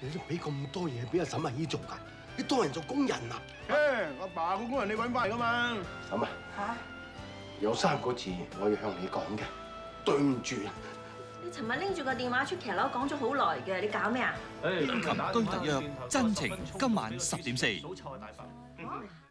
你都俾咁多嘢俾阿沈阿姨做㗎？你當人做工人啊？ 阿爸個工人你揾翻嚟㗎嘛？ 沈啊！嚇！有3個字我要向你講嘅，對唔住。 你尋日拎住個電話出騎樓講咗好耐嘅，你搞咩啊？ 琴居特約真情，今晚10點4。